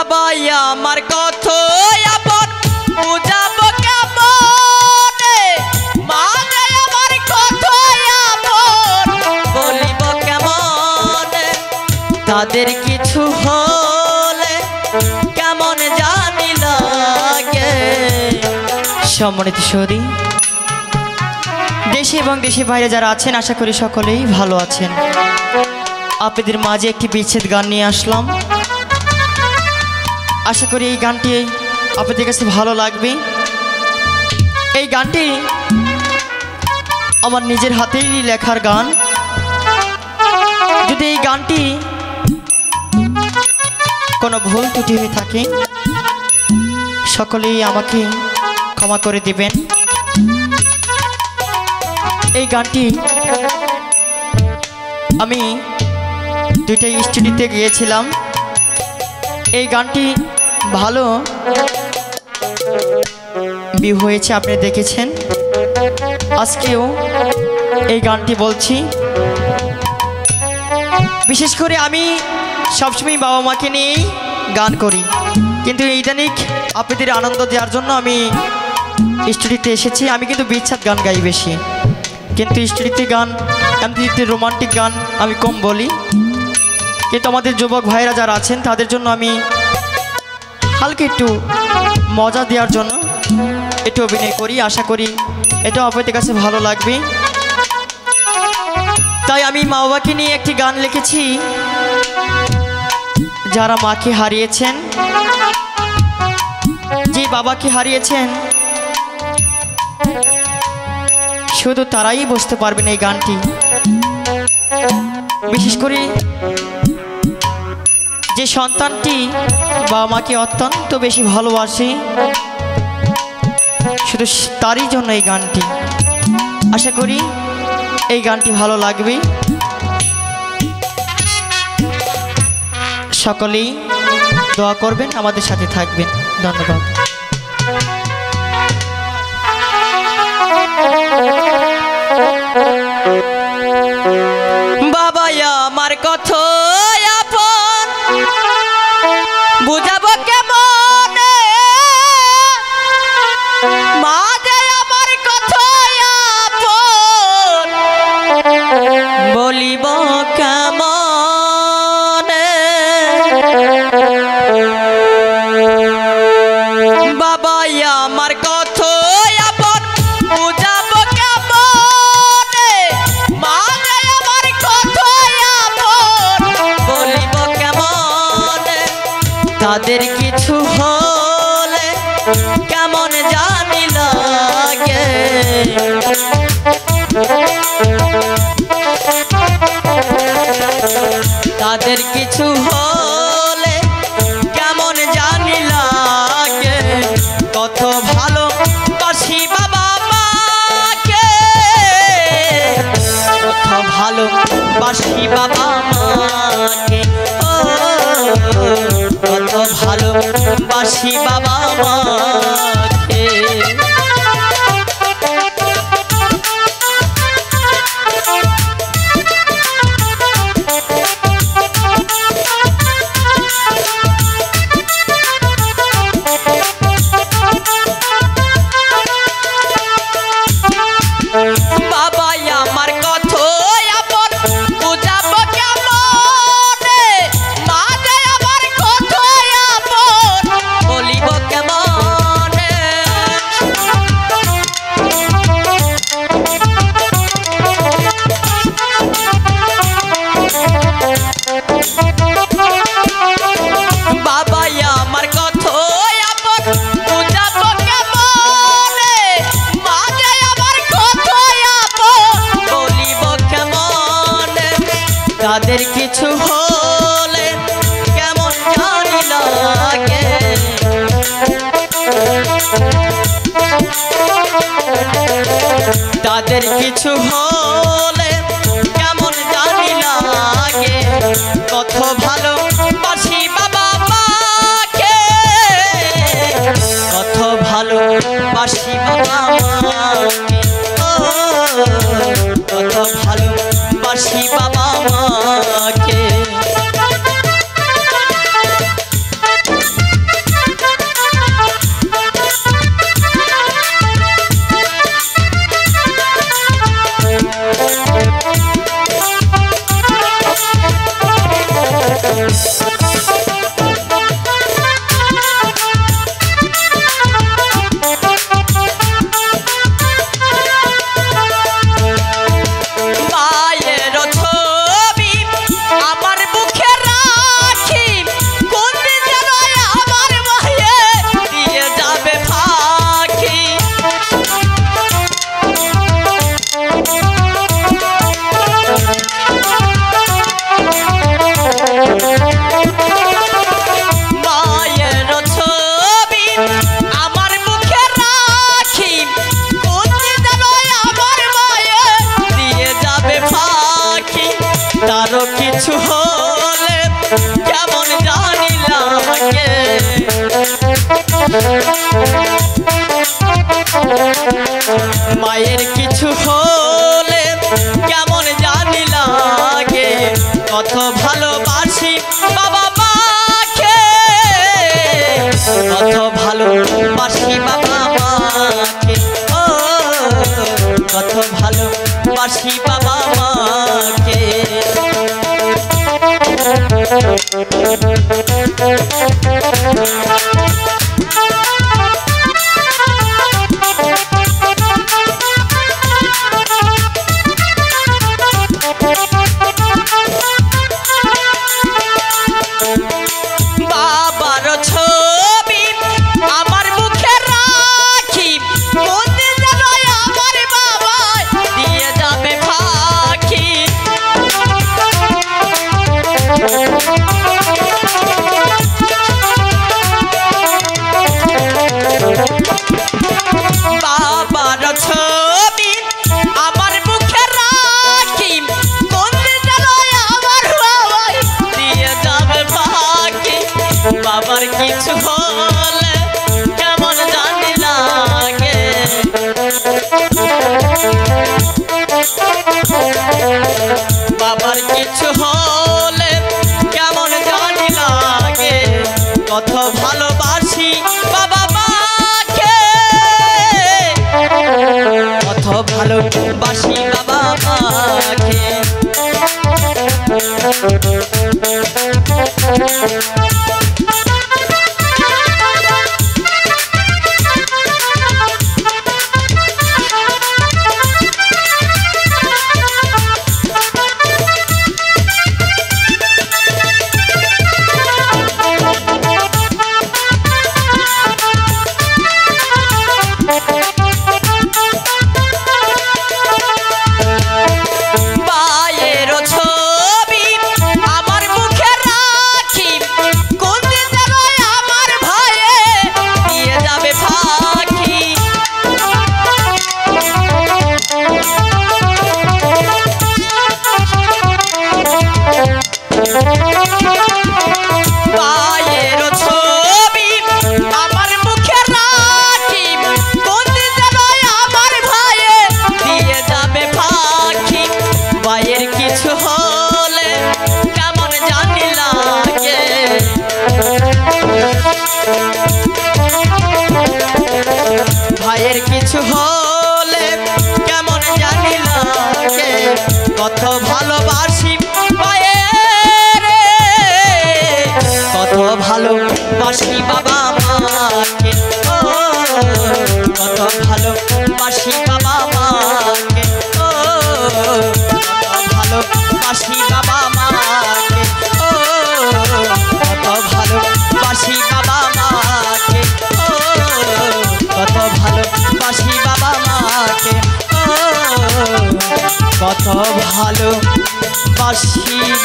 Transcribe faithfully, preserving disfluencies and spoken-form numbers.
বাবাই আমার কথাই আপন বুঝাবো কেমনে, মা যে আমার কথাই আপন বলিব কেমনে, তাদের কিছু হলে কেমন জানি লাগে। সম্মানিত সৌদি দেশে এবং দেশের বাইরে যারা আছেন আশা করি সকলেই ভালো আছেন। আপনাদের মাঝে একটি বিচ্ছেদ গান নিয়ে আসলাম। আশা করি এই গানটি আপনাদের কাছে ভালো লাগবে। এই গানটি আমার নিজের হাতেই লেখার গান। যদি এই গানটি কোনো ভুল ত্রুটি হয়ে থাকে সকলেই আমাকে ক্ষমা করে দিবেন। এই গানটি আমি দুইটা স্টুডিওতে গিয়েছিলাম। এই গানটি ভালো ভিউ হয়েছে, আপনি দেখেছেন। আজকেও এই গানটি বলছি। বিশেষ করে আমি সবসময় বাবা মাকে নিয়েই গান করি, কিন্তু ইদানিক আপনাদের আনন্দ দেওয়ার জন্য আমি স্টুডিওতে এসেছি। আমি কিন্তু বিচ্ছেদ গান গাই বেশি, কিন্তু স্টুডিওতে গান এমনি রোমান্টিক গান আমি কম বলি। কিন্তু আমাদের যুবক ভাইরা যারা আছেন তাদের জন্য আমি হালকা একটু মজা দেওয়ার জন্য একটু অভিনয় করি। আশা করি এটাও আপনাদের কাছে ভালো লাগবে। তাই আমি মা বাবাকে নিয়ে একটি গান লিখেছি। যারা মাকে হারিয়েছেন, যে বাবাকে হারিয়েছেন, শুধু তারাই বুঝতে পারবেন এই গানটি। বিশেষ করে যে সন্তানটি বাবা মাকে অত্যন্ত বেশি ভালোবাসে, শুধু তারই জন্য এই গানটি। আশা করি এই গানটি ভালো লাগবে। সকলেই দোয়া করবেন, আমাদের সাথে থাকবেন। ধন্যবাদ। বাবাই আমার কথাই আপন বুঝাবো কেমনে, মা যে আমার কথাই আপন বলিব কেমনে, বাবাই আমার কথাই আপন বুঝাবো কেমনে, মা যে আমার কথাই আপন বলিব কেমনে, তাদের কিছু হলে কেমন জানি লাগে। তাদের কিছু হলে কেমন জানি লাগে, কত ভালো বাসি বাবা মাকে, কত ভালো বাসি বাবা মাকে, ও কত ভালো বাসি বাবা মাকে। বাবাই আমার কথাই আপন বুঝাবো কেমনে, মা যে আমার কথাই আপন বলিব কেমনে, বাবাই আমার কথাই আপন বুঝাবো কেমনে, মা যে আমার কথাই আপন বলিব কেমনে, তাদের কিছু হলে কেমন জানি লাগে। তাদের কিছু হলে কেমন জানি লাগে, কত ভালো বাসি বাবা মাকে, কত ভালো বাসি বাবা মাকে, ও কত ভালো বাসি বাবা মাকে। মায়ের কিছু হলে কেমন জানি লাগে, কত ভালোবাসি বাবা মাকে, কত ভালোবাসি বাবা মাকে, ও কত ভালোবাসি বাবা মাকে। বাবার ছবি আমার মুখে রাখি, কোন দিন যেন আমার বাবা দিয়ে যাবে ফাঁকি। বাবার ছবি আমার মুখে রাখি, কোন দিন যেন আমার বাবা দিয়ে যাবে ফাঁকি। বাবার কিছু হলে কেমন জানি লাগে, বাবার কিছু হলে কেমন জানি লাগে, কত ভালোবাসি বাবা মাকে, কত ভালোবাসি বাবা মাকে। মায়ের ছবি আমার মুখে রাখি, কোন দিন যেন আমার ভাইয়ে দিয়ে যাবে ফাঁকি। মায়ের ছবি আমার মুখে রাখি, কোন দিন যেন আমার ভাইয়ে দিয়ে যাবে ফাঁকি। ভাইয়ের কিছু হলে কেমন জানি লাগে, ভাইয়ের কিছু হলে কেমন জানি লাগে, কত ভালোবাসি ভাইয়ের, কত ভালোবাসি বাবা মাকে, ও কত ভালোবাসি বাবা মাকে, ও কত ভালোবাসি বাবা মাকে, ও কত ভালোবাসি বাবা মাকে, ও কত ভালোবাসি বাবা মাকে, ও কত ভালোবাসি